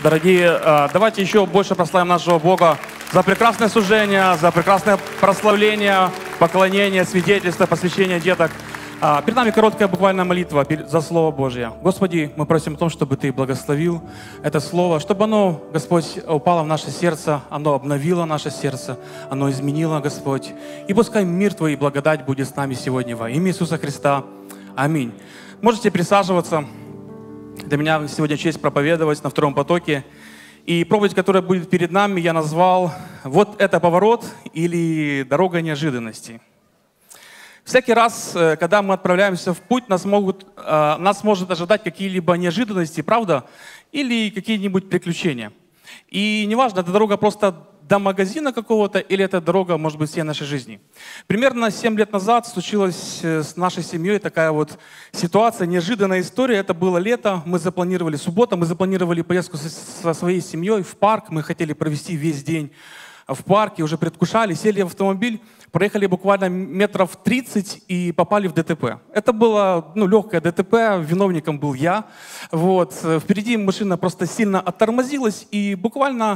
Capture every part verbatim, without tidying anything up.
Дорогие, давайте еще больше прославим нашего Бога за прекрасное служение, за прекрасное прославление, поклонение, свидетельство, посвящение деток. Перед нами короткая буквальная молитва за Слово Божье. Господи, мы просим о том, чтобы Ты благословил это Слово, чтобы оно, Господь, упало в наше сердце, оно обновило наше сердце, оно изменило, Господь. И пускай мир Твой и благодать будет с нами сегодня во имя Иисуса Христа. Аминь. Можете присаживаться. Для меня сегодня честь проповедовать на втором потоке. И проповедь, которая будет перед нами, я назвал «Вот это поворот» или «Дорога неожиданностей». Всякий раз, когда мы отправляемся в путь, нас, могут, нас может ожидать какие-либо неожиданности, правда? Или какие-нибудь приключения. И неважно, эта дорога просто до магазина какого-то, или эта дорога, может быть, всей нашей жизни. Примерно семь лет назад случилась с нашей семьей такая вот ситуация, неожиданная история. Это было лето, мы запланировали субботу, мы запланировали поездку со своей семьей в парк. Мы хотели провести весь день в парке, уже предвкушали, сели в автомобиль, проехали буквально метров тридцать и попали в ДТП. Это было ну, легкое ДТП, виновником был я. Вот. Впереди машина просто сильно оттормозилась, и буквально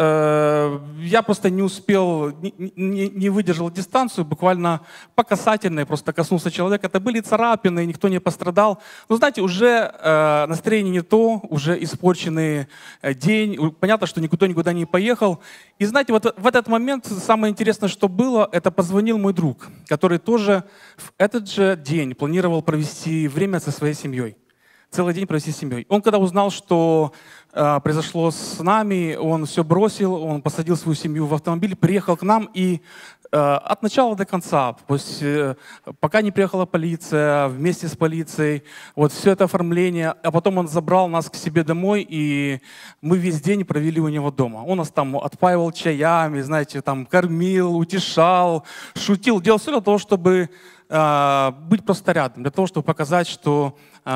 э, я просто не успел, не, не, не выдержал дистанцию, буквально по касательной просто коснулся человека. Это были царапины, никто не пострадал. Но знаете, уже э, настроение не то, уже испорченный день, понятно, что никто никуда не поехал. И знаете, вот в этот момент самое интересное, что было, это позвонил мой друг, который тоже в этот же день планировал провести время со своей семьей. Целый день провести с семьей. Он когда узнал, что э, произошло с нами, он все бросил, он посадил свою семью в автомобиль, приехал к нам и э, от начала до конца, пусть, э, пока не приехала полиция, вместе с полицией, вот все это оформление, а потом он забрал нас к себе домой, и мы весь день провели у него дома. Он нас там отпаивал чаями, знаете, там кормил, утешал, шутил, делал все для того, чтобы э, быть просто рядом, для того, чтобы показать, что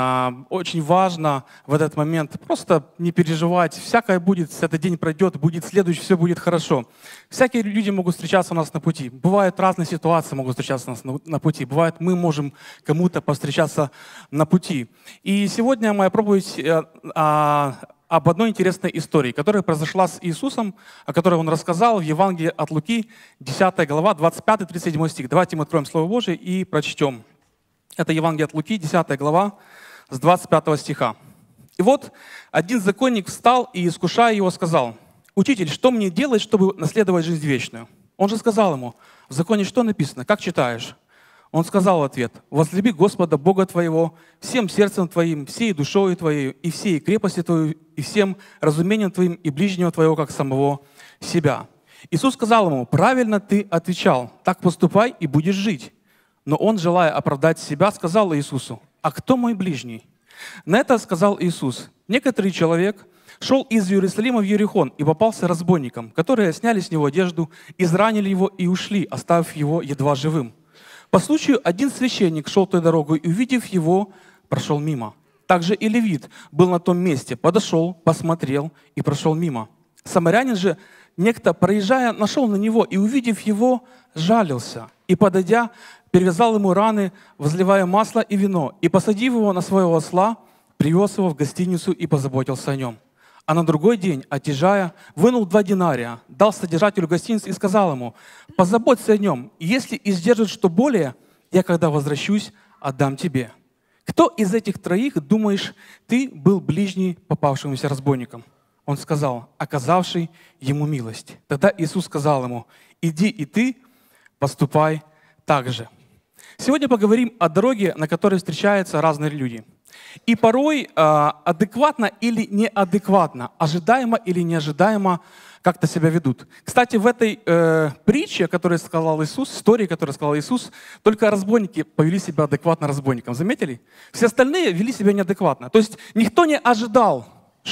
очень важно в этот момент просто не переживать. Всякое будет, этот день пройдет, будет следующий, все будет хорошо. Всякие люди могут встречаться у нас на пути. Бывают разные ситуации, могут встречаться у нас на, на пути. Бывает, мы можем кому-то повстречаться на пути. И сегодня моя проповедь э, а, об одной интересной истории, которая произошла с Иисусом, о которой Он рассказал в Евангелии от Луки, десятая глава, двадцать пятый тридцать седьмой стих. Давайте мы откроем Слово Божие и прочтем. Это Евангелие от Луки, десятая глава, с двадцать пятого стиха. «И вот один законник встал и, искушая его, сказал: „Учитель, что мне делать, чтобы наследовать жизнь вечную?“ Он же сказал ему: „В законе что написано? Как читаешь?“ Он сказал в ответ: „Возлюби Господа Бога твоего всем сердцем твоим, всей душою твоей, и всей крепостью твоей, и всем разумением твоим, и ближнего твоего, как самого себя“. Иисус сказал ему: „Правильно ты отвечал, так поступай и будешь жить“. Но он, желая оправдать себя, сказал Иисусу: „А кто мой ближний?“ На это сказал Иисус: „Некоторый человек шел из Иерусалима в Иерихон и попался разбойникам, которые сняли с него одежду, изранили его и ушли, оставив его едва живым. По случаю один священник шел той дорогой и, увидев его, прошел мимо. Также и левит был на том месте, подошел, посмотрел и прошел мимо. Самарянин же, некто, проезжая, нашел на него и, увидев его, жалился и, подойдя, перевязал ему раны, возливая масло и вино, и, посадив его на своего осла, привез его в гостиницу и позаботился о нем. А на другой день, отъезжая, вынул два динария, дал содержателю гостиницы и сказал ему: „Позаботься о нем, и если издержит что более, я, когда возвращусь, отдам тебе“. Кто из этих троих, думаешь, ты был ближний попавшемуся разбойникам? Он сказал: „Оказавший ему милость“. Тогда Иисус сказал ему: „Иди и ты, поступай так же“. Сегодня поговорим о дороге, на которой встречаются разные люди. И порой э, адекватно или неадекватно, ожидаемо или неожидаемо как-то себя ведут. Кстати, в этой э, притче, которую сказал Иисус, истории, которую сказал Иисус, только разбойники повели себя адекватно разбойникам. Заметили? Все остальные вели себя неадекватно. То есть никто не ожидал,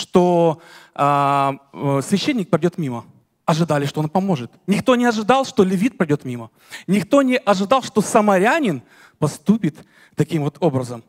что э, священник пройдет мимо. Ожидали, что он поможет. Никто не ожидал, что левит пройдет мимо. Никто не ожидал, что самарянин поступит таким вот образом.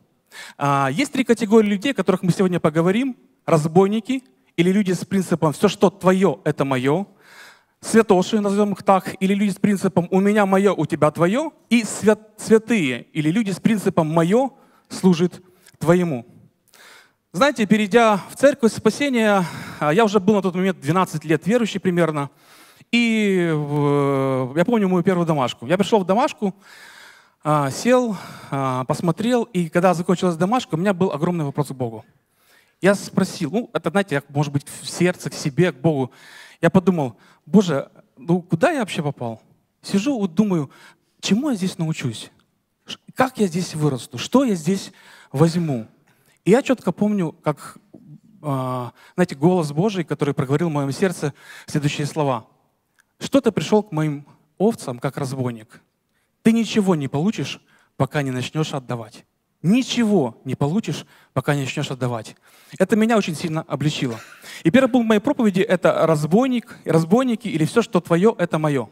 Есть три категории людей, о которых мы сегодня поговорим. Разбойники или люди с принципом «все, что твое, это мое». Святоши, назовем их так, или люди с принципом «у меня мое, у тебя твое». И свят, святые, или люди с принципом «мое служит твоему». Знаете, перейдя в церковь спасения, я уже был на тот момент двенадцать лет верующий примерно. И я помню мою первую домашку. Я пришел в домашку, сел, посмотрел, и когда закончилась домашка, у меня был огромный вопрос к Богу. Я спросил, ну, это, знаете, может быть, в сердце, к себе, к Богу. Я подумал, Боже, ну, куда я вообще попал? Сижу, вот думаю, чему я здесь научусь? Как я здесь вырасту? Что я здесь возьму? И я четко помню, как, знаете, голос Божий, который проговорил в моем сердце следующие слова. Что ты пришел к моим овцам, как разбойник? Ты ничего не получишь, пока не начнешь отдавать. Ничего не получишь, пока не начнешь отдавать. Это меня очень сильно обличило. И первый пункт моей проповеди – это разбойник, разбойники или все, что твое, это мое.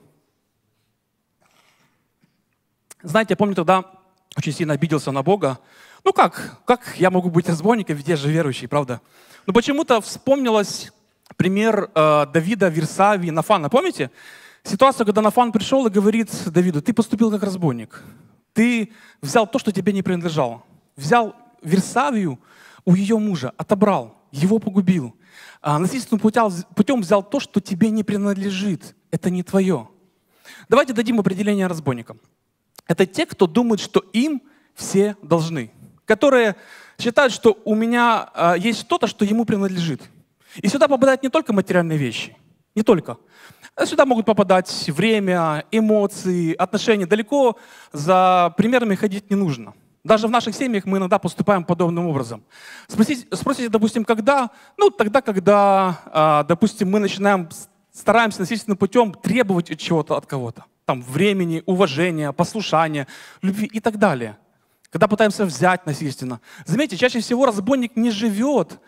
Знаете, я помню, тогда очень сильно обиделся на Бога. Ну как? Как я могу быть разбойником, ведь я же верующий, правда? Но почему-то вспомнилось пример э, Давида, Вирсавии, Нафана. Помните? Ситуация, когда Нафан пришел и говорит Давиду, ты поступил как разбойник. Ты взял то, что тебе не принадлежало. Взял Вирсавию у ее мужа, отобрал, его погубил. А насильственным путем взял то, что тебе не принадлежит. Это не твое. Давайте дадим определение разбойникам. Это те, кто думает, что им все должны. Которые считают, что у меня а, есть что-то, что ему принадлежит. И сюда попадают не только материальные вещи. Не только. Сюда могут попадать время, эмоции, отношения. Далеко за примерами ходить не нужно. Даже в наших семьях мы иногда поступаем подобным образом. Спросите, спросите, допустим, когда? Ну, тогда, когда, допустим, мы начинаем, стараемся насильственным путем требовать чего-то от кого-то. Там, времени, уважения, послушания, любви и так далее. Когда пытаемся взять насильственно. Заметьте, чаще всего разбойник не живет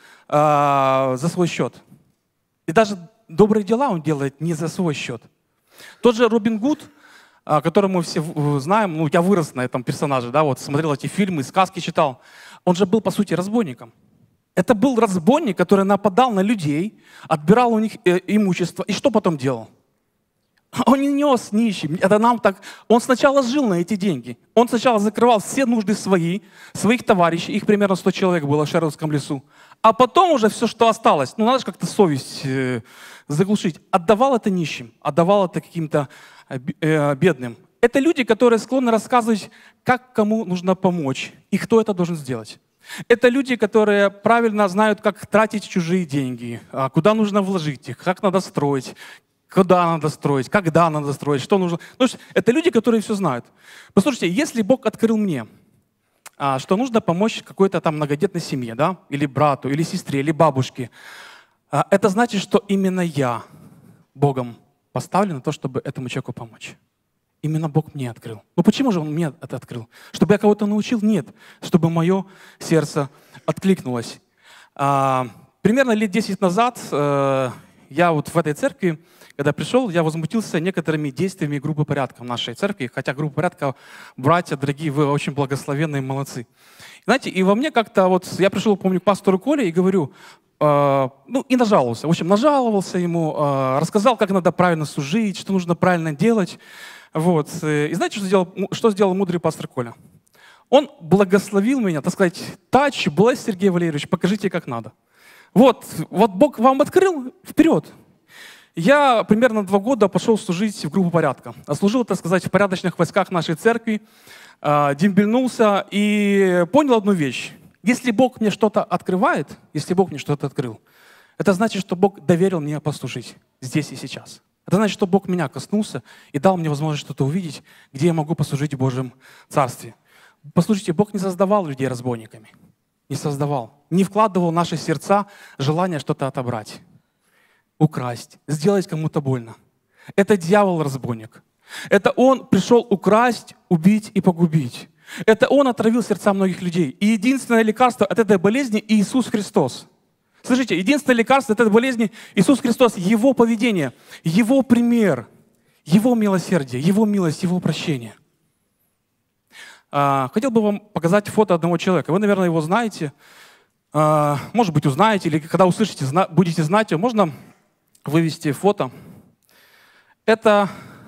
а, за свой счет. И даже добрые дела он делает не за свой счет. Тот же Робин Гуд, которого мы все знаем, ну, я вырос на этом персонаже, да, вот смотрел эти фильмы, сказки читал. Он же был, по сути, разбойником. Это был разбойник, который нападал на людей, отбирал у них э, имущество. И что потом делал? Он не нес нищим. Это нам так. Он сначала жил на эти деньги. Он сначала закрывал все нужды свои, своих товарищей. Их примерно сто человек было в Шервудском лесу. А потом уже все, что осталось, ну надо же как-то совесть э, заглушить. Отдавал это нищим, отдавал это каким-то э, бедным. Это люди, которые склонны рассказывать, как кому нужно помочь и кто это должен сделать. Это люди, которые правильно знают, как тратить чужие деньги, куда нужно вложить их, как надо строить, куда надо строить, когда надо строить, что нужно. Ну, это люди, которые все знают. Послушайте, если Бог открыл мне, что нужно помочь какой-то там многодетной семье, да, или брату, или сестре, или бабушке, это значит, что именно я Богом поставлен на то, чтобы этому человеку помочь. Именно Бог мне открыл. Ну почему же Он мне это открыл? Чтобы я кого-то научил? Нет. Чтобы мое сердце откликнулось. Примерно лет десять назад я вот в этой церкви, когда пришел, я возмутился некоторыми действиями группы порядка в нашей церкви. Хотя группа порядка, братья, дорогие, вы очень благословенные, молодцы. Знаете, и во мне как-то вот, я пришел, помню, к пастору Коле и говорю, э, ну и нажаловался. В общем, нажаловался ему, э, рассказал, как надо правильно служить, что нужно правильно делать. Вот. И знаете, что сделал, что сделал мудрый пастор Коля? Он благословил меня, так сказать, touch, bless, Сергей Валерьевич, покажите, как надо. Вот, вот Бог вам открыл, вперед. Я примерно два года пошел служить в группу порядка. Служил, так сказать, в порядочных войсках нашей церкви, дембельнулся и понял одну вещь. Если Бог мне что-то открывает, если Бог мне что-то открыл, это значит, что Бог доверил мне послужить здесь и сейчас. Это значит, что Бог меня коснулся и дал мне возможность что-то увидеть, где я могу послужить в Божьем Царстве. Послушайте, Бог не создавал людей разбойниками. Не создавал. Не вкладывал в наши сердца желание что-то отобрать, украсть, сделать кому-то больно. Это дьявол-разбойник. Это он пришел украсть, убить и погубить. Это он отравил сердца многих людей. И единственное лекарство от этой болезни – Иисус Христос. Слышите, единственное лекарство от этой болезни – Иисус Христос, Его поведение, Его пример, Его милосердие, Его милость, Его прощение. Хотел бы вам показать фото одного человека. Вы, наверное, его знаете. Может быть, узнаете, или когда услышите, будете знать его. Можно вывести фото. Это,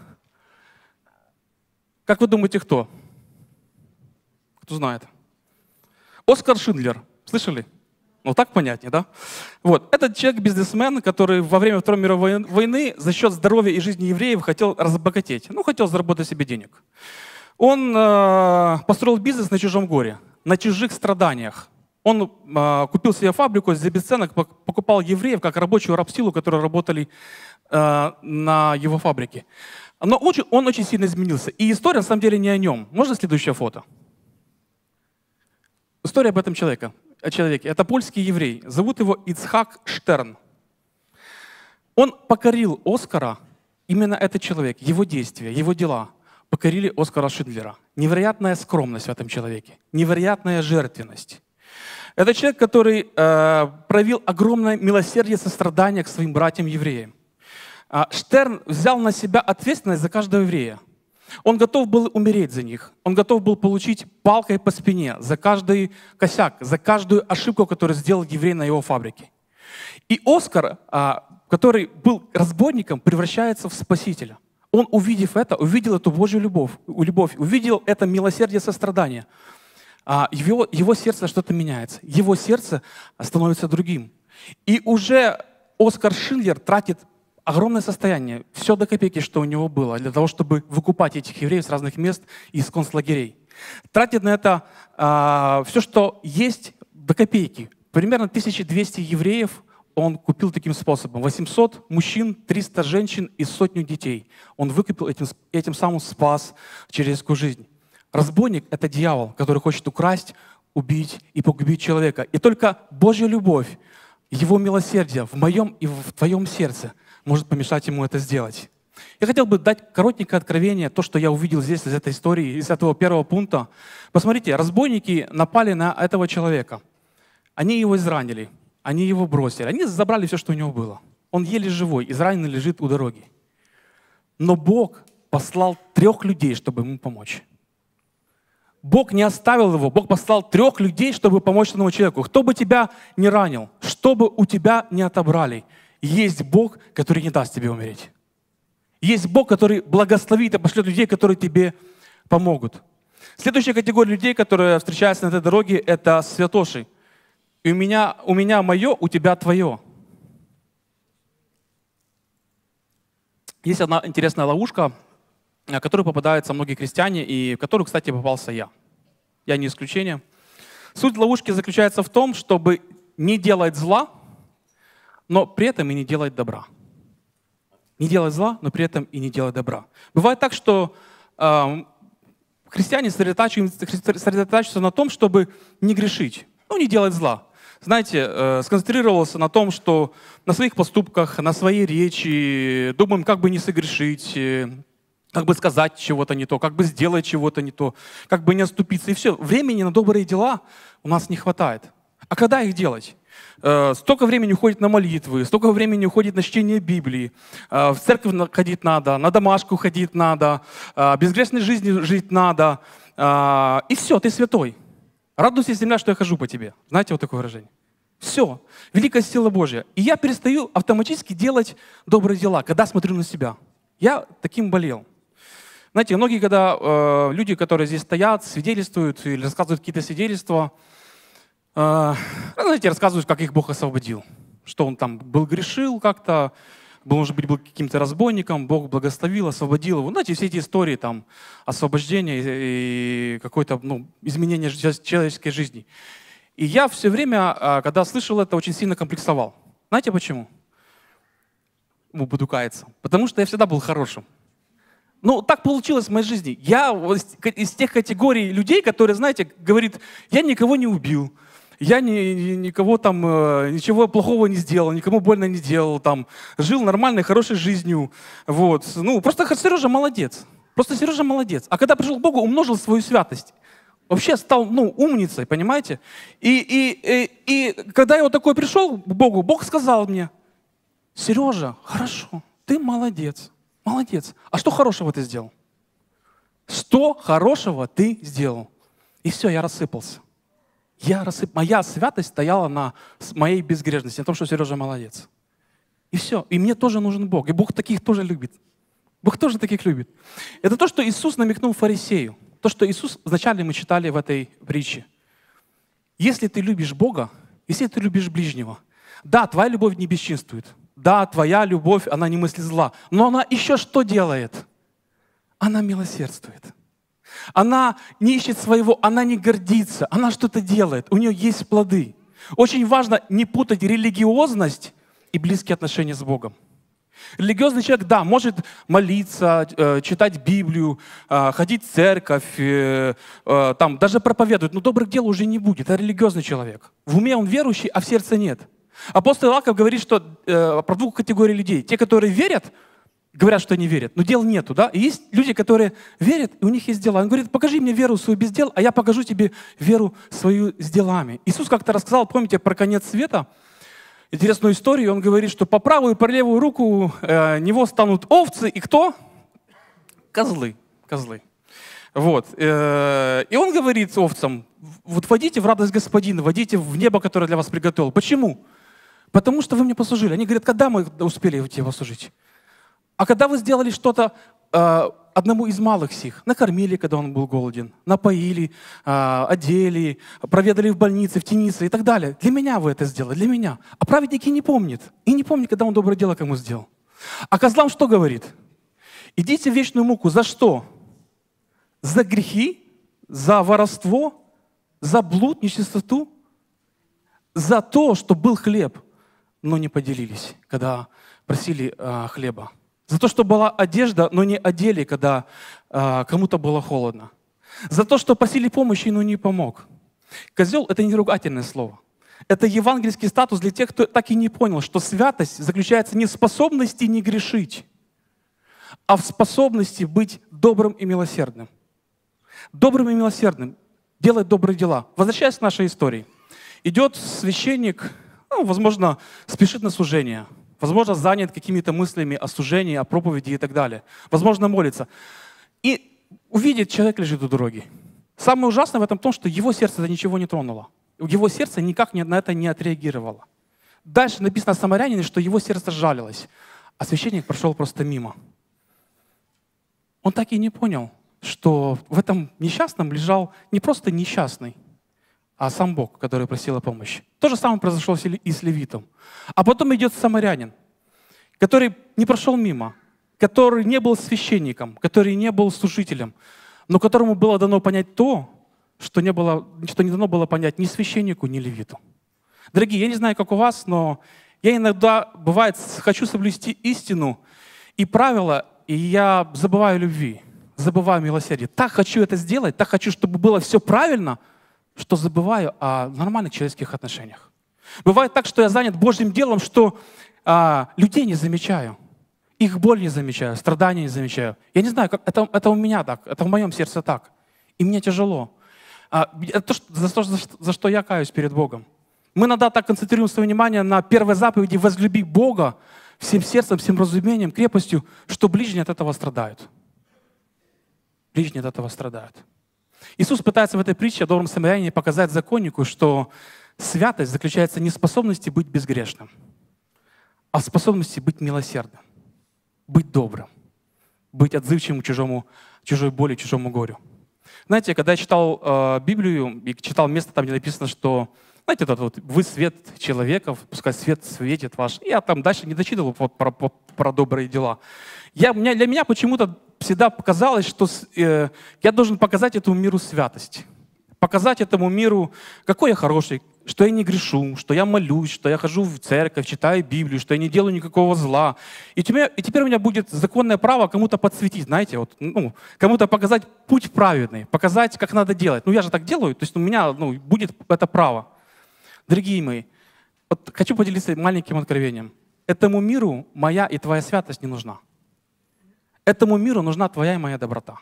как вы думаете, кто? Кто знает? Оскар Шиндлер. Слышали? Ну так понятнее, да? Вот. Этот человек-бизнесмен, который во время Второй мировой войны за счет здоровья и жизни евреев хотел разбогатеть. Ну, хотел заработать себе денег. Он э, построил бизнес на чужом горе, на чужих страданиях. Он э, купил себе фабрику, за бесценок покупал евреев как рабочую рабсилу, которые работали э, на его фабрике. Но очень, он очень сильно изменился. И история, на самом деле, не о нем. Можно следующее фото? История об этом человеке. О человеке. Это польский еврей. Зовут его Ицхак Штерн. Он покорил Оскара, именно этот человек, его действия, его дела покорили Оскара Шиндлера. Невероятная скромность в этом человеке, невероятная жертвенность. Это человек, который э, проявил огромное милосердие, сострадание к своим братьям-евреям. Э, Штерн взял на себя ответственность за каждого еврея. Он готов был умереть за них. Он готов был получить палкой по спине за каждый косяк, за каждую ошибку, которую сделал еврей на его фабрике. И Оскар, э, который был разбойником, превращается в спасителя. Он, увидев это, увидел эту Божью любовь, любовь увидел это милосердие, сострадание. Его, его сердце что-то меняется. Его сердце становится другим. И уже Оскар Шиндлер тратит огромное состояние, все до копейки, что у него было, для того, чтобы выкупать этих евреев с разных мест из концлагерей. Тратит на это а, все, что есть, до копейки. Примерно тысяча двести евреев он купил таким способом. восемьсот мужчин, триста женщин и сотню детей. Он выкупил, этим, этим самым спас человеческую жизнь. Разбойник — это дьявол, который хочет украсть, убить и погубить человека. И только Божья любовь, Его милосердие в моем и в твоем сердце может помешать ему это сделать. Я хотел бы дать коротенькое откровение, то, что я увидел здесь из этой истории, из этого первого пункта. Посмотрите, разбойники напали на этого человека. Они его изранили, они его бросили, они забрали все, что у него было. Он еле живой, израненный лежит у дороги. Но Бог послал трех людей, чтобы ему помочь. Бог не оставил его, Бог послал трех людей, чтобы помочь этому человеку. Кто бы тебя не ранил, что бы у тебя не отобрали, есть Бог, который не даст тебе умереть. Есть Бог, который благословит и пошлет людей, которые тебе помогут. Следующая категория людей, которые встречаются на этой дороге, это святоши. И у меня, у меня мое, у тебя твое. Есть одна интересная ловушка, в которую попадаются многие христиане, и в которую, кстати, попался я. Я не исключение. Суть ловушки заключается в том, чтобы не делать зла, но при этом и не делать добра. Не делать зла, но при этом и не делать добра. Бывает так, что э, христиане сосредотачиваются, сосредотачиваются на том, чтобы не грешить, ну, не делать зла. Знаете, э, сконцентрировался на том, что на своих поступках, на своей речи, думаем, как бы не согрешить, э, как бы сказать чего-то не то, как бы сделать чего-то не то, как бы не оступиться. И все. Времени на добрые дела у нас не хватает. А когда их делать? Э, столько времени уходит на молитвы, столько времени уходит на чтение Библии. Э, в церковь ходить надо, на домашку ходить надо, э, безгрешной жизнью жить надо. Э, и все, ты святой. Радуйся, земля, что я хожу по тебе. Знаете вот такое выражение? Все. Великая сила Божья. И я перестаю автоматически делать добрые дела, когда смотрю на себя. Я таким болел. Знаете, многие, когда э, люди, которые здесь стоят, свидетельствуют или рассказывают какие-то свидетельства, э, знаете, рассказывают, как их Бог освободил. Что он там был грешил как-то, был, может быть, был каким-то разбойником, Бог благословил, освободил его. Знаете, все эти истории там, освобождения и, и какое-то ну, изменение человеческой жизни. И я все время, когда слышал это, очень сильно комплексовал. Знаете почему? Ну, буду каяться. Потому что я всегда был хорошим. Ну, так получилось в моей жизни. Я из тех категорий людей, которые, знаете, говорит, я никого не убил, я ни, никого там, ничего плохого не сделал, никому больно не делал, там, жил нормальной, хорошей жизнью. Вот. Ну, просто Сережа молодец. Просто Сережа молодец. А когда пришел к Богу, умножил свою святость. Вообще стал, ну, умницей, понимаете? И, и, и, и когда я вот такой пришел к Богу, Бог сказал мне, Сережа, хорошо, ты молодец. Молодец. А что хорошего ты сделал? Что хорошего ты сделал? И все, я рассыпался. Я рассып... Моя святость стояла на моей безгрешности, на том, что Сережа молодец. И все. И мне тоже нужен Бог. И Бог таких тоже любит. Бог тоже таких любит. Это то, что Иисус намекнул фарисею. То, что Иисус вначале мы читали в этой притче. Если ты любишь Бога, если ты любишь ближнего. Да, твоя любовь не бесчинствует. Да, твоя любовь, она не мыслит зла. Но она еще что делает? Она милосердствует. Она не ищет своего, она не гордится, она что-то делает. У нее есть плоды. Очень важно не путать религиозность и близкие отношения с Богом. Религиозный человек, да, может молиться, э, читать Библию, э, ходить в церковь, э, э, там, даже проповедовать, но добрых дел уже не будет. Это религиозный человек. В уме он верующий, а в сердце нет. Апостол Иаков говорит, что э, про двух категорий людей. Те, которые верят, говорят, что они верят, но дел нету. Да? И есть люди, которые верят, и у них есть дела. Он говорит, покажи мне веру свою без дел, а я покажу тебе веру свою с делами. Иисус как-то рассказал, помните, про конец света, интересную историю. Он говорит, что по правую и по левую руку э, него станут овцы, и кто? Козлы. Козлы. Вот. Э, и он говорит овцам, вот войдите в радость Господина, войдите в небо, которое для вас приготовил. Почему? Потому что вы мне послужили. Они говорят, когда мы успели тебе послужить? А когда вы сделали что-то э, одному из малых сих, накормили, когда он был голоден, напоили, э, одели, проведали в больнице, в темнице и так далее. Для меня вы это сделали, для меня. А праведники не помнят. И не помнят, когда он доброе дело кому сделал. А козлам что говорит? Идите в вечную муку. За что? За грехи, за воровство, за блуд, нечистоту, за то, что был хлеб, но не поделились, когда просили э, хлеба. За то, что была одежда, но не одели, когда э, кому-то было холодно. За то, что просили помощи, но не помог. Козел — это не ругательное слово. Это евангельский статус для тех, кто так и не понял, что святость заключается не в способности не грешить, а в способности быть добрым и милосердным. Добрым и милосердным, делать добрые дела. Возвращаясь к нашей истории. Идет священник, ну, возможно, спешит на служение. Возможно, занят какими-то мыслями о служении, о проповеди и так далее. Возможно, молится. И увидит, человек лежит у дороги. Самое ужасное в этом том, что его сердце это ничего не тронуло. Его сердце никак на это не отреагировало. Дальше написано о самарянине, что его сердце жалилось, а священник прошел просто мимо. Он так и не понял, что в этом несчастном лежал не просто несчастный, а сам Бог, который просил о помощи. То же самое произошло и с левитом. А потом идет самарянин, который не прошел мимо, который не был священником, который не был служителем, но которому было дано понять то, что не, было, что не дано было понять ни священнику, ни левиту. Дорогие, я не знаю, как у вас, но я иногда, бывает, хочу соблюсти истину и правила, и я забываю любви, забываю милосердие. Так хочу это сделать, так хочу, чтобы было все правильно, что забываю о нормальных человеческих отношениях. Бывает так, что я занят Божьим делом, что а, людей не замечаю, их боль не замечаю, страдания не замечаю. Я не знаю, как, это, это у меня так, это в моем сердце так. И мне тяжело. А, это то, что, за, то, за, за что я каюсь перед Богом. Мы иногда так концентрируем свое внимание на первой заповеди «возлюби Бога» всем сердцем, всем разумением, крепостью, что ближние от этого страдают. Ближние от этого страдают. Иисус пытается в этой притче о добром самарянине показать законнику, что святость заключается не в способности быть безгрешным, а в способности быть милосердным, быть добрым, быть отзывчивым к чужому, чужой боли, чужому горю. Знаете, когда я читал э, Библию и читал место там, где написано, что, знаете, это вот вы свет человека, пускай свет светит ваш. Я там дальше не дочитывал вот, про, про, про добрые дела. Я, меня, для меня почему-то всегда показалось, что э, я должен показать этому миру святость. Показать этому миру, какой я хороший, что я не грешу, что я молюсь, что я хожу в церковь, читаю Библию, что я не делаю никакого зла. И теперь, и теперь у меня будет законное право кому-то подсветить, знаете, вот, ну, кому-то показать путь праведный, показать, как надо делать. Ну, я же так делаю, то есть у меня ну, будет это право. Дорогие мои, вот хочу поделиться маленьким откровением. Этому миру моя и твоя святость не нужна. Этому миру нужна твоя и моя доброта.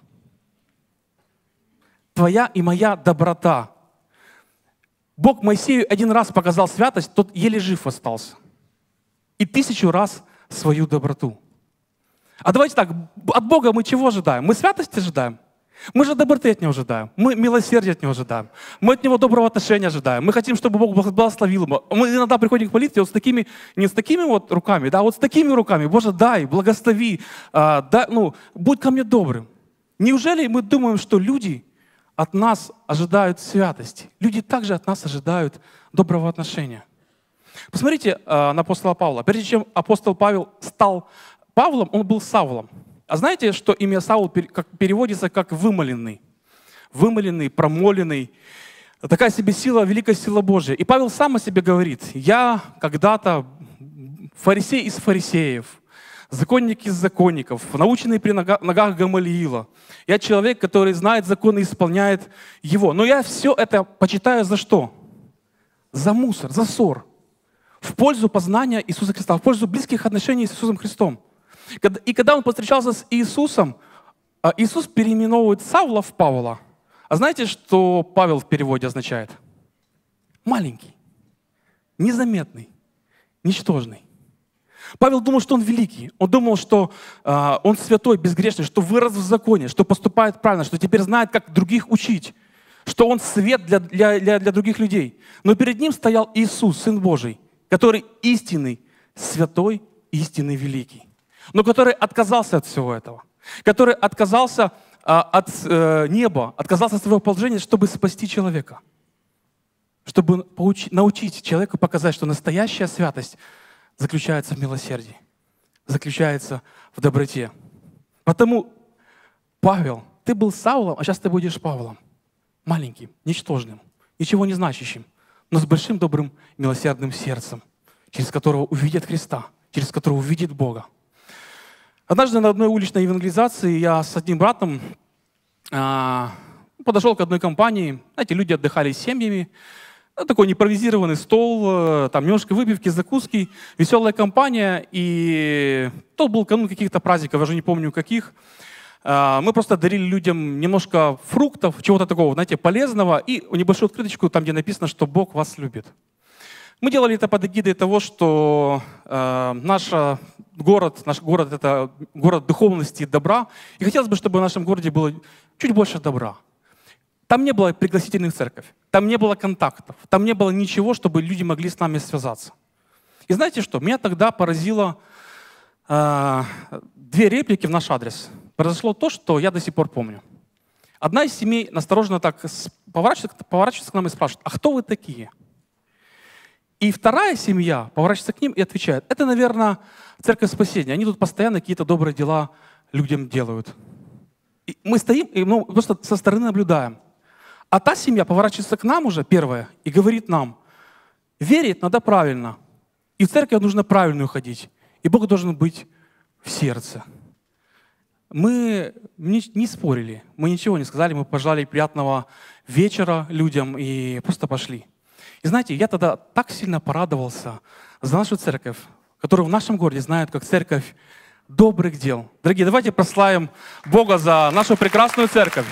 Твоя и моя доброта. Бог Моисею один раз показал святость, тот еле жив остался. И тысячу раз свою доброту. А давайте так, от Бога мы чего ожидаем? Мы святости ожидаем? Мы же доброты от Него ожидаем. Мы милосердия от Него ожидаем. Мы от Него доброго отношения ожидаем. Мы хотим, чтобы Бог благословил его. Мы иногда приходим к молитве вот с такими, не с такими вот руками, да, вот с такими руками. Боже, дай, благослови, а, дай, ну, будь ко мне добрым. Неужели мы думаем, что люди, от нас ожидают святости. Люди также от нас ожидают доброго отношения. Посмотрите э, на апостола Павла. Прежде чем апостол Павел стал Павлом, он был Савлом. А знаете, что имя Саул как, переводится как «вымоленный»? Вымоленный, промоленный. Такая себе сила, великая сила Божья. И Павел сам о себе говорит: «Я когда-то фарисей из фарисеев, законник из законников, наученный при ногах Гамалиила. Я человек, который знает закон и исполняет его. Но я все это почитаю за что? За мусор, за ссор. В пользу познания Иисуса Христа, в пользу близких отношений с Иисусом Христом». И когда он повстречался с Иисусом, Иисус переименовывает Савла в Павла. А знаете, что Павел в переводе означает? Маленький, незаметный, ничтожный. Павел думал, что он великий. Он думал, что э, он святой, безгрешный, что вырос в законе, что поступает правильно, что теперь знает, как других учить, что он свет для, для, для, для других людей. Но перед ним стоял Иисус, Сын Божий, который истинный, святой, истинный, великий. Но который отказался от всего этого. Который отказался э, от э, неба, отказался от своего положения, чтобы спасти человека. Чтобы поучить, научить человека показать, что настоящая святость заключается в милосердии, заключается в доброте. Потому, Павел, ты был Саулом, а сейчас ты будешь Павлом. Маленьким, ничтожным, ничего не значащим, но с большим добрым милосердным сердцем, через которого увидит Христа, через которого увидит Бога. Однажды на одной уличной евангелизации я с одним братом а, подошел к одной компании. Знаете, люди отдыхали с семьями. Такой импровизированный стол, там немножко выпивки, закуски, веселая компания. И то был канун каких-то праздников, я уже не помню каких. Мы просто дарили людям немножко фруктов, чего-то такого, знаете, полезного, и небольшую открыточку, там, где написано, что Бог вас любит. Мы делали это под эгидой того, что э, наш город, наш город — это город духовности и добра. И хотелось бы, чтобы в нашем городе было чуть больше добра. Там не было пригласительных церковь, там не было контактов, там не было ничего, чтобы люди могли с нами связаться. И знаете что? Меня тогда поразило э, две реплики в наш адрес. Произошло то, что я до сих пор помню. Одна из семей настороженно так поворачивается, поворачивается к нам и спрашивает: «А кто вы такие?» И вторая семья поворачивается к ним и отвечает: «Это, наверное, Церковь Спасения. Они тут постоянно какие-то добрые дела людям делают». И мы стоим и ну, просто со стороны наблюдаем. А та семья поворачивается к нам уже, первая, и говорит нам: верить надо правильно. И в церковь нужно правильную ходить. И Бог должен быть в сердце. Мы не, не спорили, мы ничего не сказали, мы пожелали приятного вечера людям и просто пошли. И знаете, я тогда так сильно порадовался за нашу церковь, которую в нашем городе знают как церковь добрых дел. Дорогие, давайте прославим Бога за нашу прекрасную церковь.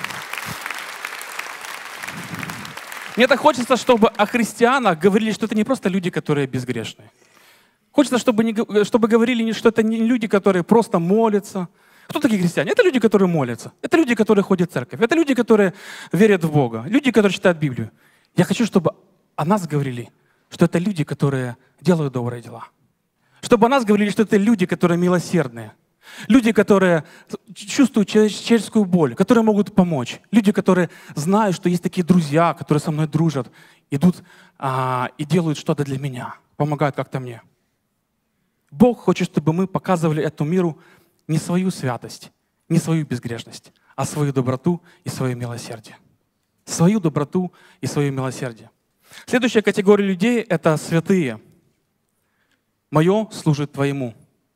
Мне так хочется, чтобы о христианах говорили, что это не просто люди, которые безгрешные. Хочется, чтобы, не, чтобы говорили, что это не люди, которые просто молятся. Кто такие христиане? Это люди, которые молятся. Это люди, которые ходят в церковь. Это люди, которые верят в Бога. Люди, которые читают Библию. Я хочу, чтобы о нас говорили, что это люди, которые делают добрые дела. Чтобы о нас говорили, что это люди, которые милосердные. Люди, которые чувствуют человеческую боль, которые могут помочь. Люди, которые знают, что есть такие друзья, которые со мной дружат, идут а, и делают что-то для меня, помогают как-то мне. Бог хочет, чтобы мы показывали этому миру не свою святость, не свою безгрешность, а свою доброту и свое милосердие. Свою доброту и свое милосердие. Следующая категория людей — это святые. «Мое служит твоему».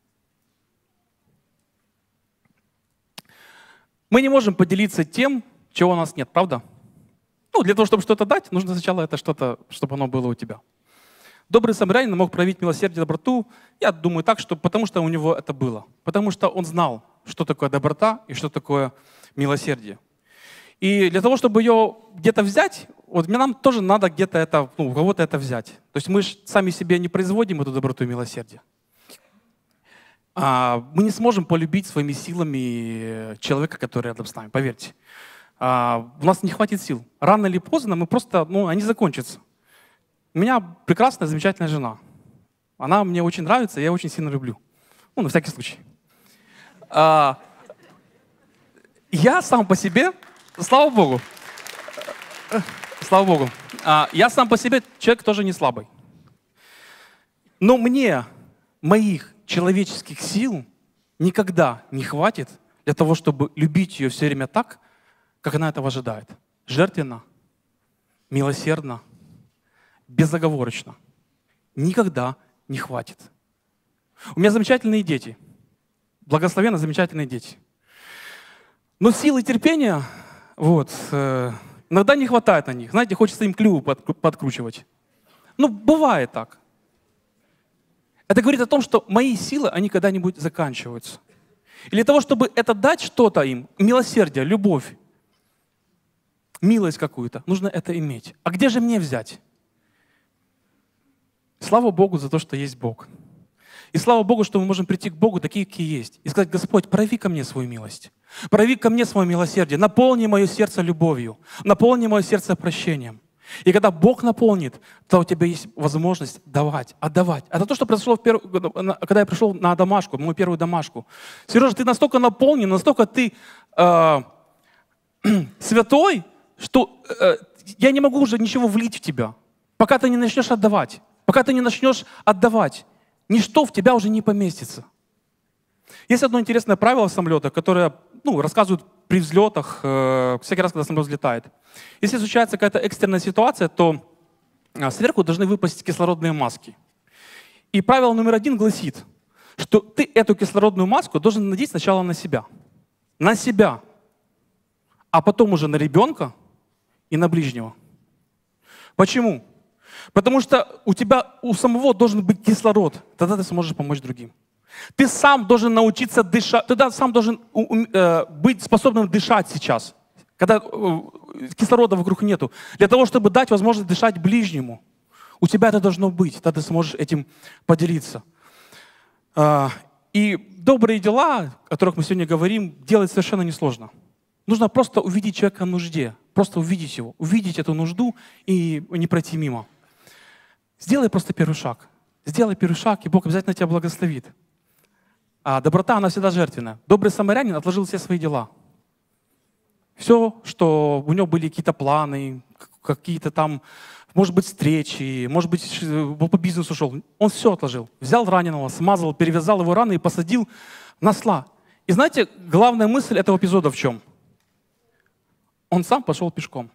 Мы не можем поделиться тем, чего у нас нет, правда? Ну, для того, чтобы что-то дать, нужно сначала это что-то, чтобы оно было у тебя. Добрый самарянин мог проявить милосердие и доброту, я думаю так, что потому что у него это было. Потому что он знал, что такое доброта и что такое милосердие. И для того, чтобы ее где-то взять, вот нам тоже надо где-то это, ну, у кого-то это взять. То есть мы же сами себе не производим эту доброту и милосердие. А мы не сможем полюбить своими силами человека, который рядом с нами, поверьте. А у нас не хватит сил. Рано или поздно мы просто, ну, они закончатся. У меня прекрасная, замечательная жена. Она мне очень нравится, я ее очень сильно люблю. Ну, на всякий случай. А, я сам по себе, слава Богу, Слава Богу. А, я сам по себе человек тоже не слабый. Но мне моих человеческих сил никогда не хватит для того, чтобы любить ее все время так, как она этого ожидает. Жертвенно, милосердно, безоговорочно. Никогда не хватит. У меня замечательные дети. Благословенно замечательные дети. Но силы терпения, вот, э, иногда не хватает на них. Знаете, хочется им клювы под, подкручивать. Ну, бывает так. Это говорит о том, что мои силы, они когда-нибудь заканчиваются. И для того, чтобы это дать что-то им, милосердие, любовь, милость какую-то, нужно это иметь. А где же мне взять? Слава Богу за то, что есть Бог. И слава Богу, что мы можем прийти к Богу такие, какие есть. И сказать: Господь, прояви ко мне свою милость. Прояви ко мне свое милосердие. Наполни мое сердце любовью. Наполни мое сердце прощением. И когда Бог наполнит, то у тебя есть возможность давать, отдавать. Это то, что произошло, в перв... когда я пришел на домашку, мою первую домашку. Сережа, ты настолько наполнен, настолько ты э, святой, что э, я не могу уже ничего влить в тебя, пока ты не начнешь отдавать. Пока ты не начнешь отдавать, ничто в тебя уже не поместится. Есть одно интересное правило в самолетах, которое ну, рассказывают при взлетах, э, всякий раз, когда самолет взлетает. Если случается какая-то экстренная ситуация, то э, сверху должны выпасть кислородные маски. И правило номер один гласит, что ты эту кислородную маску должен надеть сначала на себя. На себя. А потом уже на ребенка и на ближнего. Почему? Потому что у тебя у самого должен быть кислород, тогда ты сможешь помочь другим. Ты сам должен научиться дышать, ты сам должен э, быть способным дышать сейчас, когда э, кислорода вокруг нету, для того, чтобы дать возможность дышать ближнему. У тебя это должно быть, тогда ты сможешь этим поделиться. Э, и добрые дела, о которых мы сегодня говорим, делать совершенно несложно. Нужно просто увидеть человека в нужде, просто увидеть его, увидеть эту нужду и не пройти мимо. Сделай просто первый шаг. Сделай первый шаг, и Бог обязательно тебя благословит. А доброта, она всегда жертвенная. Добрый самарянин отложил все свои дела. Все, что у него были какие-то планы, какие-то там, может быть, встречи, может быть, по бизнесу шел. Он все отложил. Взял раненого, смазал, перевязал его раны и посадил на осла. И знаете, главная мысль этого эпизода в чем? Он сам пошел пешком.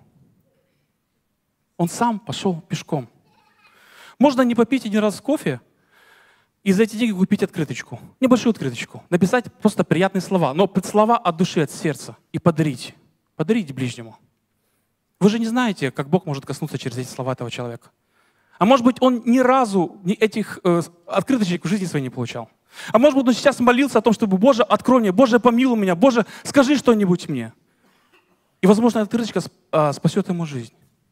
Он сам пошел пешком. Можно не попить один раз кофе и за эти деньги купить открыточку. Небольшую открыточку. Написать просто приятные слова. Но слова от души, от сердца. И подарить. Подарить ближнему. Вы же не знаете, как Бог может коснуться через эти слова этого человека. А может быть, он ни разу этих э, открыточек в жизни своей не получал. А может быть, он сейчас молился о том, чтобы: Боже, открой мне, Боже, помилуй меня, Боже, скажи что-нибудь мне. И, возможно, открыточка спасет ему жизнь.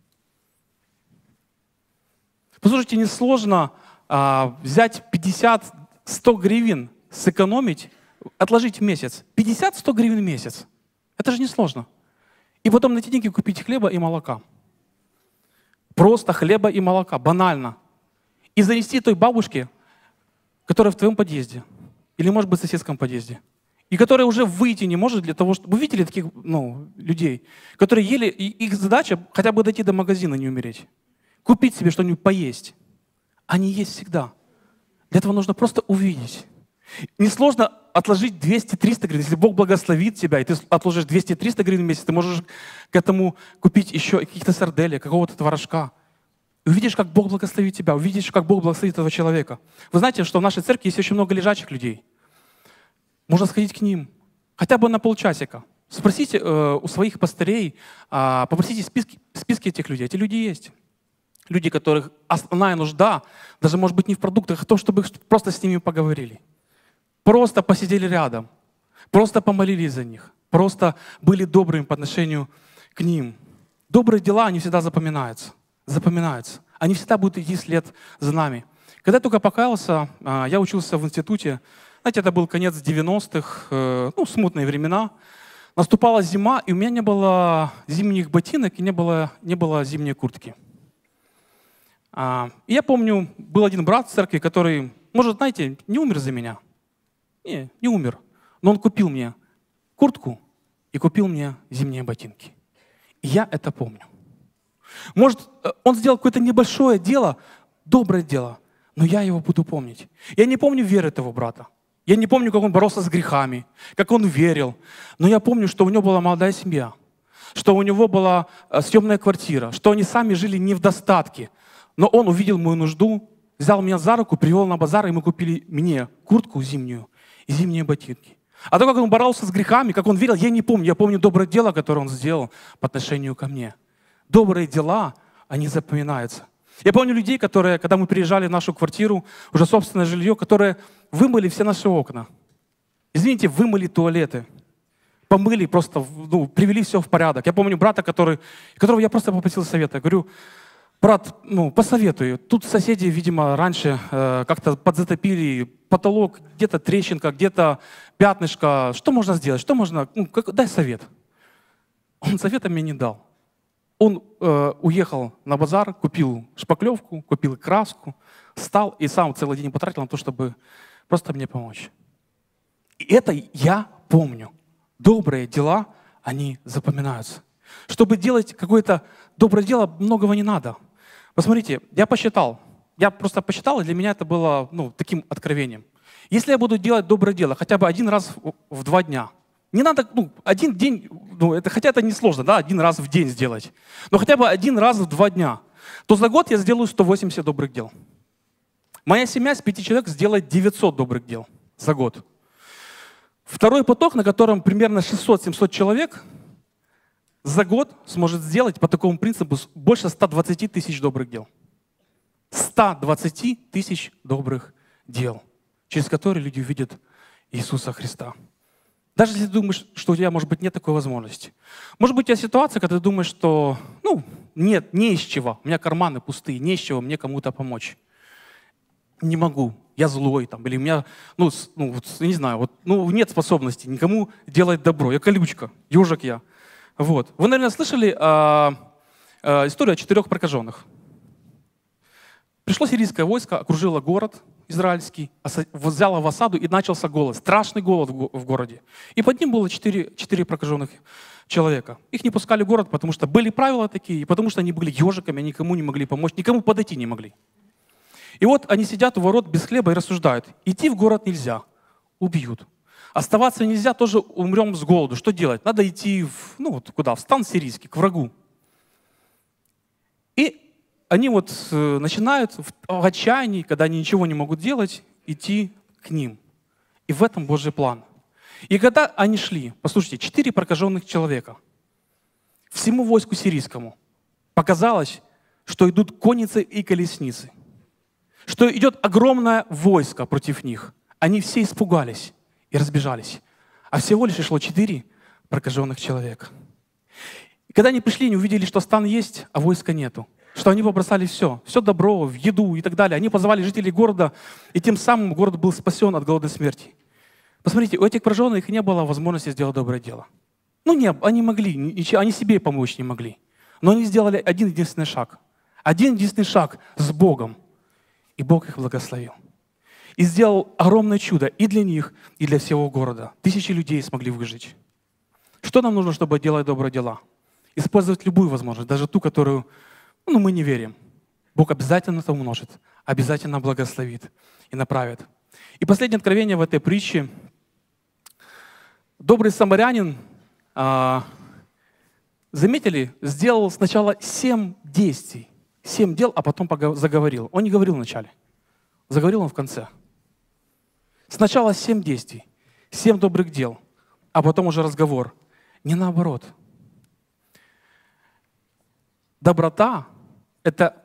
Послушайте, несложно а, взять пятьдесят-сто гривен, сэкономить, отложить в месяц. пятьдесят-сто гривен в месяц. Это же несложно. И потом на эти деньги купить хлеба и молока. Просто хлеба и молока, банально. И занести той бабушке, которая в твоем подъезде. Или, может быть, в соседском подъезде. И которая уже выйти не может для того, чтобы... Вы видели таких ну, людей, которые ели, и их задача хотя бы дойти до магазина, не умереть. Купить себе что-нибудь поесть. Они есть всегда. Для этого нужно просто увидеть. Несложно отложить двести-триста гривен. Если Бог благословит тебя, и ты отложишь двести-триста гривен в месяц, ты можешь к этому купить еще каких-то сарделек, какого-то творожка. И увидишь, как Бог благословит тебя, увидишь, как Бог благословит этого человека. Вы знаете, что в нашей церкви есть очень много лежачих людей. Можно сходить к ним, хотя бы на полчасика. Спросите э, у своих пастырей, э, попросите списки, списки этих людей. Эти люди есть. Люди, которых основная нужда, даже может быть не в продуктах, а в том, чтобы просто с ними поговорили. Просто посидели рядом. Просто помолились за них. Просто были добрыми по отношению к ним. Добрые дела, они всегда запоминаются. Запоминаются. Они всегда будут идти вслед за нами. Когда я только покаялся, я учился в институте. Знаете, это был конец девяностых, ну, смутные времена. Наступала зима, и у меня не было зимних ботинок, и не было, не было зимней куртки. И я помню, был один брат в церкви, который, может, знаете, не умер за меня. Не, не умер. Но он купил мне куртку и купил мне зимние ботинки. И я это помню. Может, он сделал какое-то небольшое дело, доброе дело, но я его буду помнить. Я не помню веры этого брата. Я не помню, как он боролся с грехами, как он верил. Но я помню, что у него была молодая семья, что у него была съемная квартира, что они сами жили не в достатке. Но он увидел мою нужду, взял меня за руку, привел на базар, и мы купили мне куртку зимнюю и зимние ботинки. А то, как он боролся с грехами, как он верил, я не помню. Я помню доброе дело, которое он сделал по отношению ко мне. Добрые дела, они запоминаются. Я помню людей, которые, когда мы приезжали в нашу квартиру, уже собственное жилье, которые вымыли все наши окна. Извините, вымыли туалеты. Помыли, просто ну, привели все в порядок. Я помню брата, который, которого я просто попросил совета. Я говорю, брат, ну, посоветуй. Тут соседи, видимо, раньше э, как-то подзатопили потолок, где-то трещинка, где-то пятнышко. Что можно сделать? Что можно? Ну, как, дай совет. Он совета мне не дал. Он э, уехал на базар, купил шпаклевку, купил краску, встал и сам целый день потратил на то, чтобы просто мне помочь. И это я помню. Добрые дела, они запоминаются. Чтобы делать какое-то доброе дело, многого не надо. Посмотрите, я посчитал. Я просто посчитал, и для меня это было ну, таким откровением. Если я буду делать доброе дело хотя бы один раз в, в два дня, не надо, ну, один день, ну, это, хотя это несложно, да, один раз в день сделать, но хотя бы один раз в два дня, то за год я сделаю сто восемьдесят добрых дел. Моя семья с пяти человек сделает девятьсот добрых дел за год. Второй поток, на котором примерно шестьсот-семьсот человек, за год сможет сделать по такому принципу больше ста двадцати тысяч добрых дел. ста двадцати тысяч добрых дел, через которые люди увидят Иисуса Христа. Даже если ты думаешь, что у тебя, может быть, нет такой возможности. Может быть, у тебя ситуация, когда ты думаешь, что, ну, нет, не из чего. У меня карманы пустые, не из чего мне кому-то помочь. Не могу, я злой, там, или у меня, ну, ну вот, не знаю, вот, ну, нет способности никому делать добро. Я колючка, ежик я. Вот. Вы, наверное, слышали а, а, историю о четырех прокаженных. Пришло сирийское войско, окружило город израильский, взяло в осаду, и начался голод. Страшный голод в городе. И под ним было четыре, четыре прокаженных человека. Их не пускали в город, потому что были правила такие, и потому что они были ежиками, они никому не могли помочь, никому подойти не могли. И вот они сидят у ворот без хлеба и рассуждают. Идти в город нельзя, убьют. Оставаться нельзя, тоже умрем с голоду. Что делать? Надо идти в, ну, вот куда? В стан сирийский, к врагу. И они вот э, начинают в, в отчаянии, когда они ничего не могут делать, идти к ним. И в этом Божий план. И когда они шли, послушайте, четыре прокаженных человека, всему войску сирийскому показалось, что идут конницы и колесницы, что идет огромное войско против них. Они все испугались и разбежались. А всего лишь шло четыре прокаженных человека. И когда они пришли, они увидели, что стан есть, а войска нету. Что они побросали все, все добро, в еду и так далее. Они позвали жителей города, и тем самым город был спасен от голодной смерти. Посмотрите, у этих прокаженных не было возможности сделать доброе дело. Ну не, они могли, ничего, они себе помочь не могли. Но они сделали один единственный шаг. Один единственный шаг с Богом. И Бог их благословил. И сделал огромное чудо и для них, и для всего города. Тысячи людей смогли выжить. Что нам нужно, чтобы делать добрые дела? Использовать любую возможность, даже ту, которую ну, мы не верим. Бог обязательно это умножит, обязательно благословит и направит. И последнее откровение в этой притче. Добрый самарянин, а, заметили, сделал сначала семь действий, семь дел, а потом заговорил. Он не говорил вначале, заговорил он в конце. Сначала семь действий, семь добрых дел, а потом уже разговор. Не наоборот. Доброта — это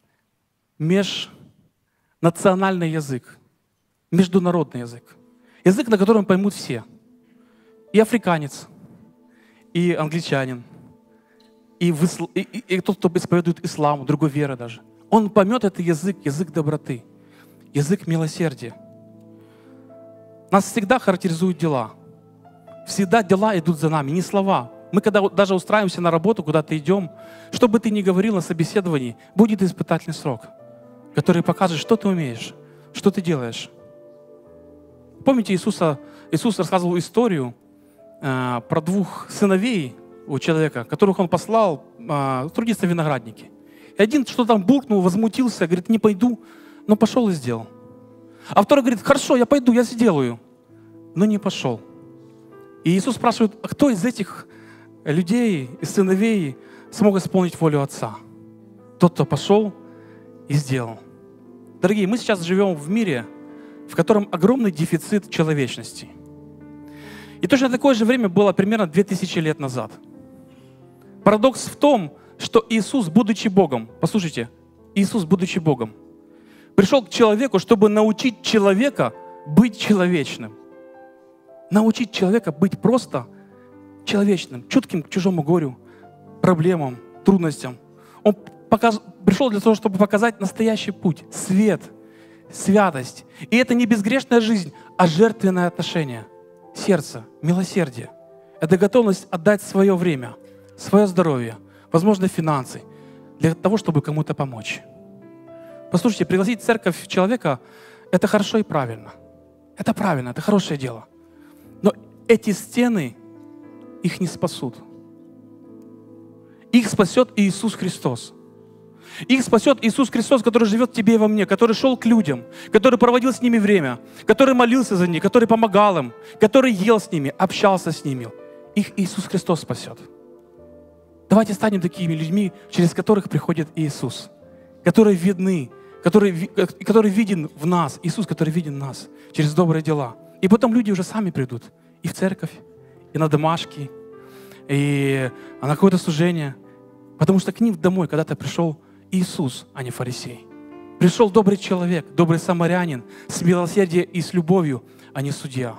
межнациональный язык, международный язык. Язык, на котором поймут все. И африканец, и англичанин, и, высл... и, и, и тот, кто исповедует ислам, другой веры даже. Он поймет этот язык, язык доброты, язык милосердия. Нас всегда характеризуют дела. Всегда дела идут за нами, не слова. Мы когда даже устраиваемся на работу, куда-то идем, что бы ты ни говорил на собеседовании, будет испытательный срок, который покажет, что ты умеешь, что ты делаешь. Помните, Иисуса, Иисус рассказывал историю э, про двух сыновей у человека, которых Он послал а, трудиться в винограднике. И один что там буркнул, возмутился, говорит, не пойду, но пошел и сделал. А второй говорит, хорошо, я пойду, я сделаю, но не пошел. И Иисус спрашивает, а кто из этих людей, из сыновей смог исполнить волю Отца? Тот, кто пошел и сделал. Дорогие, мы сейчас живем в мире, в котором огромный дефицит человечности. И точно такое же время было примерно две тысячи лет назад. Парадокс в том, что Иисус, будучи Богом, послушайте, Иисус, будучи Богом, пришел к человеку, чтобы научить человека быть человечным. Научить человека быть просто человечным, чутким к чужому горю, проблемам, трудностям. Он показ... пришел для того, чтобы показать настоящий путь, свет, святость. И это не безгрешная жизнь, а жертвенное отношение, сердце, милосердие. Это готовность отдать свое время, свое здоровье, возможно, финансы, для того, чтобы кому-то помочь. Послушайте, пригласить в церковь человека – это хорошо и правильно. Это правильно, это хорошее дело. Но эти стены их не спасут. Их спасет Иисус Христос. Их спасет Иисус Христос, который живет в тебе и во мне, который шел к людям, который проводил с ними время, который молился за них, который помогал им, который ел с ними, общался с ними. Их Иисус Христос спасет. Давайте станем такими людьми, через которых приходит Иисус, которые видны, который, который виден в нас, Иисус, который виден в нас через добрые дела. И потом люди уже сами придут и в церковь, и на домашки, и на какое-то служение. Потому что к ним домой когда-то пришел Иисус, а не фарисей. Пришел добрый человек, добрый самарянин, с милосердием и с любовью, а не судья.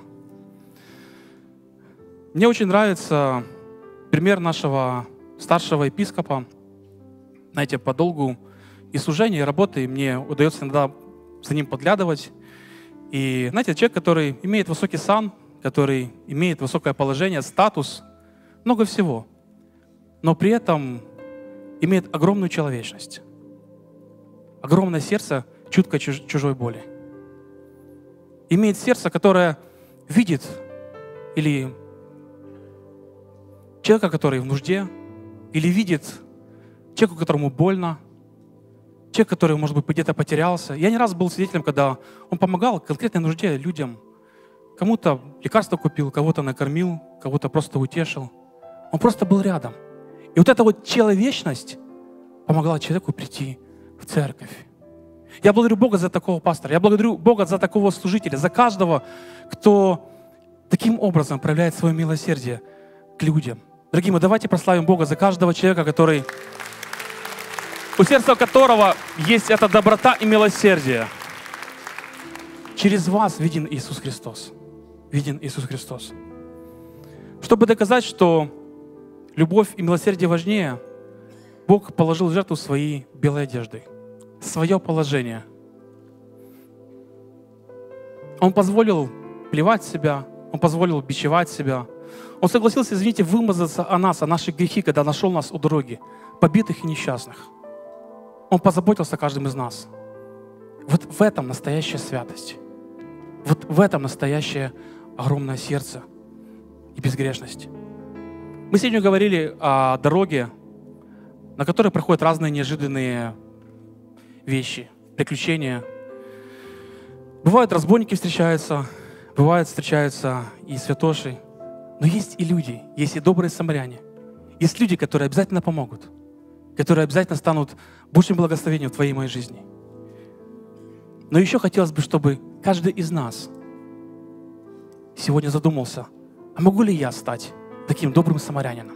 Мне очень нравится пример нашего старшего епископа. Знаете, по долгу и служения, и работы мне удается иногда за ним подглядывать. И, знаете, человек, который имеет высокий сан, который имеет высокое положение, статус, много всего, но при этом имеет огромную человечность, огромное сердце, чуткое чуж- чужой боли. Имеет сердце, которое видит или человека, который в нужде, или видит человека, которому больно, человек, который, может быть, где-то потерялся. Я не раз был свидетелем, когда он помогал конкретной нужде людям. Кому-то лекарство купил, кого-то накормил, кого-то просто утешил. Он просто был рядом. И вот эта вот человечность помогла человеку прийти в церковь. Я благодарю Бога за такого пастора. Я благодарю Бога за такого служителя, за каждого, кто таким образом проявляет свое милосердие к людям. Дорогие мои, давайте прославим Бога за каждого человека, который, у сердца которого есть эта доброта и милосердие. Через вас виден Иисус Христос. Виден Иисус Христос. Чтобы доказать, что любовь и милосердие важнее, Бог положил в жертву свои белые одежды, свое положение. Он позволил плевать себя, Он позволил бичевать себя. Он согласился, извините, вымазаться о нас, о наших грехах, когда нашел нас у дороги, побитых и несчастных. Он позаботился о каждом из нас. Вот в этом настоящая святость. Вот в этом настоящее огромное сердце и безгрешность. Мы сегодня говорили о дороге, на которой проходят разные неожиданные вещи, приключения. Бывают разбойники встречаются, бывают встречаются и святоши. Но есть и люди, есть и добрые самаряне. Есть люди, которые обязательно помогут, которые обязательно станут большим благословением в твоей и моей жизни. Но еще хотелось бы, чтобы каждый из нас сегодня задумался, а могу ли я стать таким добрым самарянином?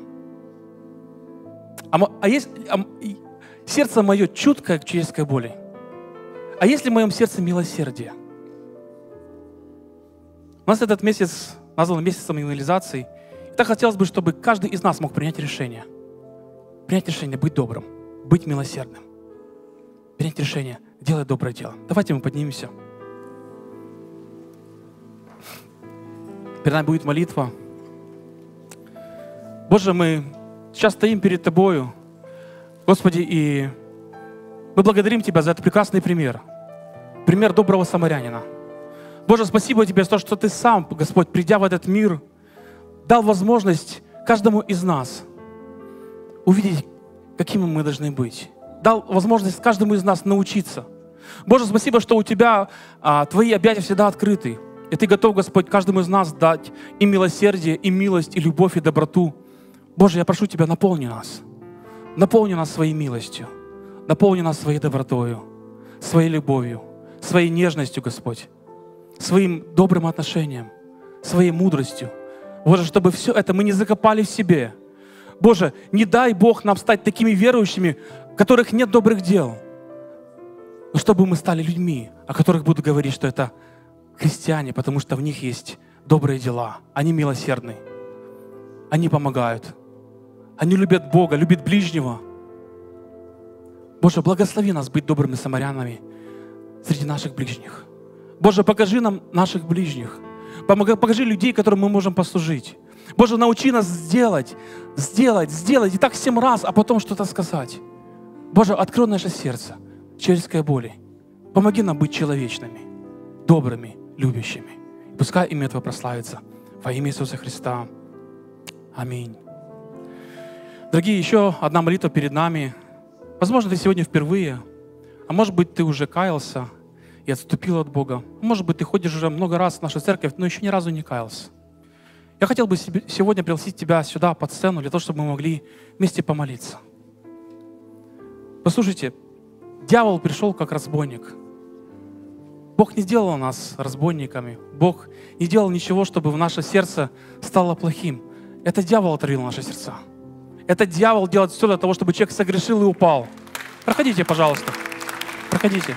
А, а есть а, сердце мое чуткое к человеческой боли? А есть ли в моем сердце милосердие? У нас этот месяц назван месяцем евангелизации. И так хотелось бы, чтобы каждый из нас мог принять решение. Принять решение быть добрым, быть милосердным. Принять решение делать доброе дело. Давайте мы поднимемся. Перед нами будет молитва. Боже, мы сейчас стоим перед Тобою, Господи, и мы благодарим Тебя за этот прекрасный пример. Пример доброго самарянина. Боже, спасибо Тебе за то, что Ты сам, Господь, придя в этот мир, дал возможность каждому из нас увидеть какими мы должны быть. Дал возможность каждому из нас научиться. Боже, спасибо, что у Тебя а, Твои объятия всегда открыты. И Ты готов, Господь, каждому из нас дать и милосердие, и милость, и любовь, и доброту. Боже, я прошу Тебя, наполни нас. Наполни нас своей милостью. Наполни нас своей добротою, своей любовью, своей нежностью, Господь, своим добрым отношением, своей мудростью. Боже, чтобы все это мы не закопали в себе. Боже, не дай Бог нам стать такими верующими, в которых нет добрых дел. Но чтобы мы стали людьми, о которых буду говорить, что это христиане, потому что в них есть добрые дела. Они милосердны. Они помогают. Они любят Бога, любят ближнего. Боже, благослови нас быть добрыми самарянами среди наших ближних. Боже, покажи нам наших ближних. Покажи людей, которым мы можем послужить. Боже, научи нас сделать, сделать, сделать, и так семь раз, а потом что-то сказать. Боже, открой наше сердце человеческой боли. Помоги нам быть человечными, добрыми, любящими. Пускай имя Твое прославится. Во имя Иисуса Христа. Аминь. Дорогие, еще одна молитва перед нами. Возможно, ты сегодня впервые, а может быть, ты уже каялся и отступил от Бога. Может быть, ты ходишь уже много раз в нашу церковь, но еще ни разу не каялся. Я хотел бы сегодня пригласить тебя сюда, под сцену, для того, чтобы мы могли вместе помолиться. Послушайте, дьявол пришел как разбойник. Бог не сделал нас разбойниками. Бог не делал ничего, чтобы в наше сердце стало плохим. Это дьявол отравил наши сердца. Это дьявол делает все для того, чтобы человек согрешил и упал. Проходите, пожалуйста. Проходите.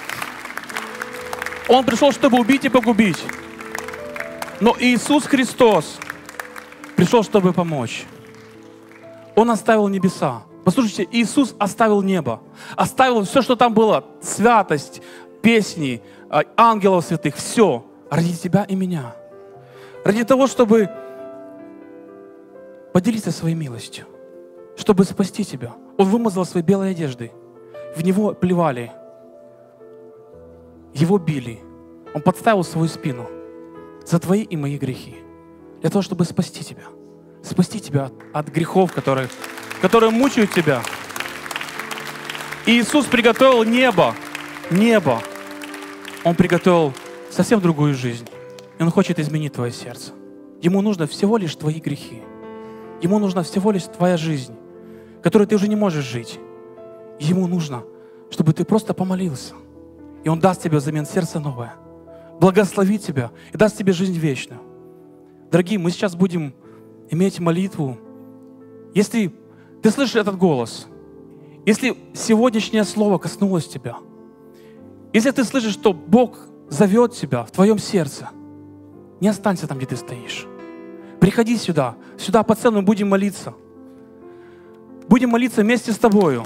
Он пришел, чтобы убить и погубить. Но Иисус Христос пришел, чтобы помочь. Он оставил небеса. Послушайте, Иисус оставил небо. Оставил все, что там было. Святость, песни, ангелов святых. Все. Ради тебя и меня. Ради того, чтобы поделиться своей милостью. Чтобы спасти тебя. Он вымазал свои белые одежды. В него плевали. Его били. Он подставил свою спину за твои и мои грехи. Для того, чтобы спасти тебя. Спасти тебя от, от грехов, которые, которые мучают тебя. И Иисус приготовил небо. Небо. Он приготовил совсем другую жизнь. И Он хочет изменить твое сердце. Ему нужно всего лишь твои грехи. Ему нужна всего лишь твоя жизнь, которой ты уже не можешь жить. Ему нужно, чтобы ты просто помолился. И Он даст тебе взамен сердце новое. Благословит тебя и даст тебе жизнь вечную. Дорогие, мы сейчас будем иметь молитву. Если ты слышишь этот голос, если сегодняшнее слово коснулось тебя, если ты слышишь, что Бог зовет тебя в твоем сердце, не останься там, где ты стоишь. Приходи сюда, сюда по цену будем молиться. Будем молиться вместе с тобою.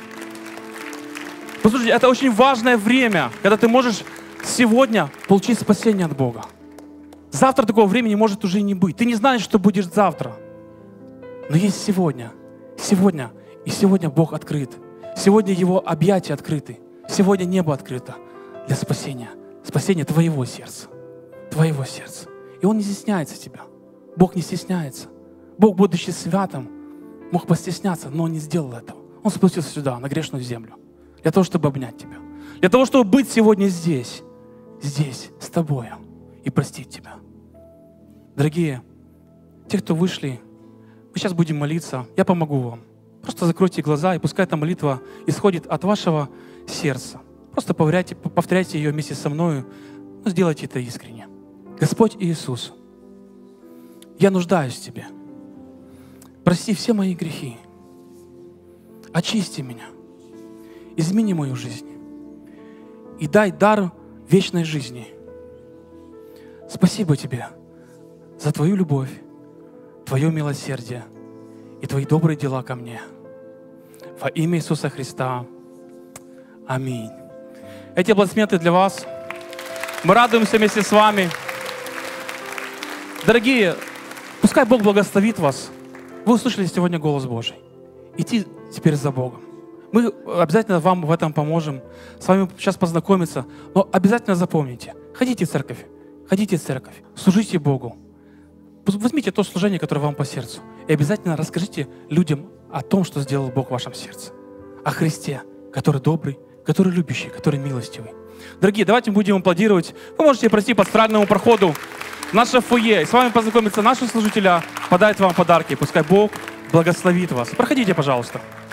Послушайте, это очень важное время, когда ты можешь сегодня получить спасение от Бога. Завтра такого времени может уже и не быть. Ты не знаешь, что будет завтра. Но есть сегодня. Сегодня. И сегодня Бог открыт. Сегодня Его объятия открыты. Сегодня небо открыто для спасения. Спасения твоего сердца. Твоего сердца. И Он не стесняется тебя. Бог не стесняется. Бог, будучи святым, мог постесняться, но Он не сделал этого. Он спустился сюда, на грешную землю. Для того, чтобы обнять тебя. Для того, чтобы быть сегодня здесь. Здесь, с тобою. И простить тебя. Дорогие, те, кто вышли, мы сейчас будем молиться. Я помогу вам. Просто закройте глаза, и пускай эта молитва исходит от вашего сердца. Просто повторяйте, повторяйте ее вместе со мною, но сделайте это искренне. Господь Иисус, я нуждаюсь в Тебе. Прости все мои грехи. Очисти меня. Измени мою жизнь. И дай дар вечной жизни. Спасибо Тебе за Твою любовь, Твое милосердие и Твои добрые дела ко мне. Во имя Иисуса Христа. Аминь. Эти аплодисменты для вас. Мы радуемся вместе с вами. Дорогие, пускай Бог благословит вас. Вы услышали сегодня голос Божий. Идти теперь за Богом. Мы обязательно вам в этом поможем. С вами сейчас познакомиться. Но обязательно запомните. Ходите в церковь. Ходите в церковь. Служите Богу. Возьмите то служение, которое вам по сердцу. И обязательно расскажите людям о том, что сделал Бог в вашем сердце. О Христе, который добрый, который любящий, который милостивый. Дорогие, давайте будем аплодировать. Вы можете пройти по центральному проходу в наше фойе. С вами познакомятся наши служители, подарят вам подарки. Пускай Бог благословит вас. Проходите, пожалуйста.